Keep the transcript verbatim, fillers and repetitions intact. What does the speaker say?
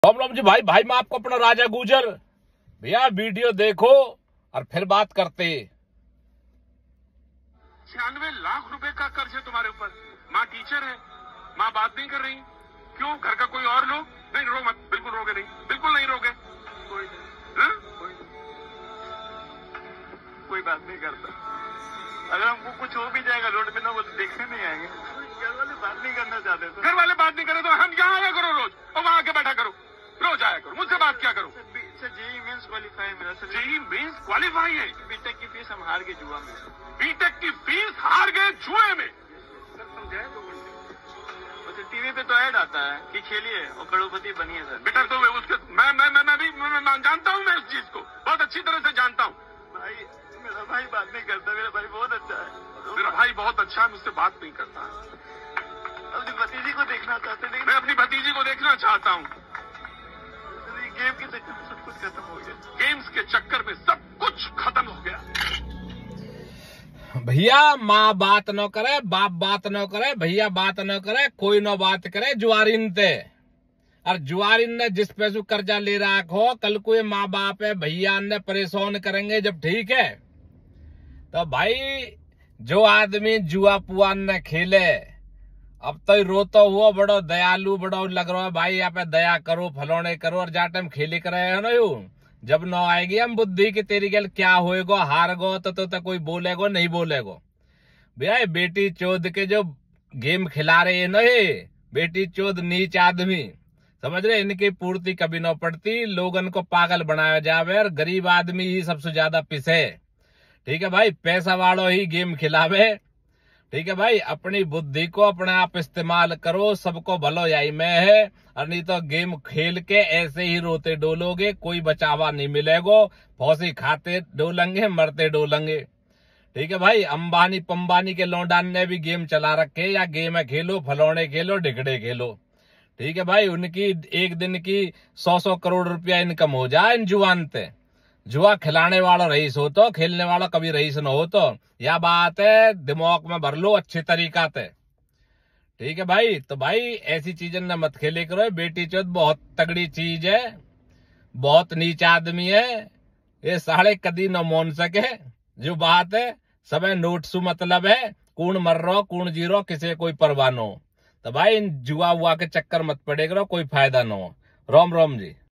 राम राम जी भाई भाई मैं आपको अपना राजा गुजर भैया वीडियो देखो और फिर बात करते। छियानवे लाख रुपए का कर्ज है तुम्हारे ऊपर। माँ टीचर है, माँ बात नहीं कर रही। क्यों? घर का कोई और लोग? नहीं रो मत, बिल्कुल रोगे नहीं, बिल्कुल नहीं रोगे। कोई नहीं, कोई कोई बात नहीं करता। अगर हमको कुछ हो भी जाएगा रोड पे ना, वो देखने नहीं आएंगे। घर वाले बात नहीं करना चाहते तो घर वाले बात नहीं करे तो हम यहाँ आया करो रोज और वहां आके बैठा करो, रोज आया करो, मुझसे बात क्या करो। सर जेई मेंस क्वालिफाई है मेरा। सर जेई मेंस क्वालिफाई है। बीटेक की फीस हम हार गए जुआ में। बीटेक की फीस हार गए जुए में। सर समझाए दो घंटे। टीवी पे तो ऐड आता है कि खेलिए और करोड़पति बनिए। सर बेटा तो उसके मैं मैं मैं, मैं भी मैं, मैं जानता हूँ, मैं इस चीज को बहुत अच्छी तरह से जानता हूँ। भाई मेरा भाई बात नहीं करता, मेरा भाई बहुत अच्छा है। मेरा भाई बहुत अच्छा है, मुझसे बात नहीं करता। अपनी भतीजी को देखना चाहते हैं, मैं अपनी भतीजी को देखना चाहता हूँ। गेम के चक्कर में सब कुछ खत्म हो गया। गेम्स के चक्कर में सब कुछ खत्म हो गया। भैया माँ बात न करे, बाप बात न करे, भैया बात न करे, कोई न बात करे जुआरिन ते। और जुआरिन ने जिस पैसों कर्जा ले रखो, कल को ये माँ बाप है भैया ने परेशान करेंगे जब, ठीक है। तो भाई जो आदमी जुआ पुआ न खेले, अब तो रोतो हुआ बड़ो दयालु बड़ो लग रहा है भाई, यहाँ पे दया करो फलोने करो। और जा टाइम खेले कर रहे हो ना, यू जब न आएगी हम बुद्धि की तेरी गल क्या होएगो, हार गो तो, तो, तो कोई बोलेगो नहीं बोलेगो। भैया बेटी चोद के जो गेम खिला रहे हैं ना, ये बेटी चोद नीच आदमी, समझ रहे, इनकी पूर्ति कभी न पड़ती। लोगन को पागल बनाया जावे और गरीब आदमी ही सबसे ज्यादा पिसे, ठीक है भाई। पैसा वालों ही गेम खिलावे, ठीक है भाई। अपनी बुद्धि को अपने आप इस्तेमाल करो, सबको भलो यही में है। और नहीं तो गेम खेल के ऐसे ही रोते डोलोगे, कोई बचावा नहीं मिलेगो। फौसी खाते डोलेंगे, मरते डोलेंगे, ठीक है भाई। अंबानी पंबानी के लौंडान ने भी गेम चला रखे, या गेम है खेलो, फलौने खेलो, ढिकड़े खेलो, ठीक है भाई। उनकी एक दिन की सौ सौ करोड़ रुपया इनकम हो जाए इन जुआन पे। जुआ खिलाने वाला रईस हो तो, खेलने वाला कभी रईस न हो तो। यह बात है दिमाग में भर लो अच्छे तरीका से, ठीक है भाई। तो भाई ऐसी चीजें न मत खेले करो। बेटी चौथ बहुत तगड़ी चीज है, बहुत नीच आदमी है ये, साढ़े कदी न मोन सके। जो बात है सब नोट सु मतलब है, कौन मर रहा कौन जी रहा किसी कोई परवाह न हो। तो भाई इन जुआ हुआ के चक्कर मत पड़े करो, कोई फायदा न हो। राम राम जी।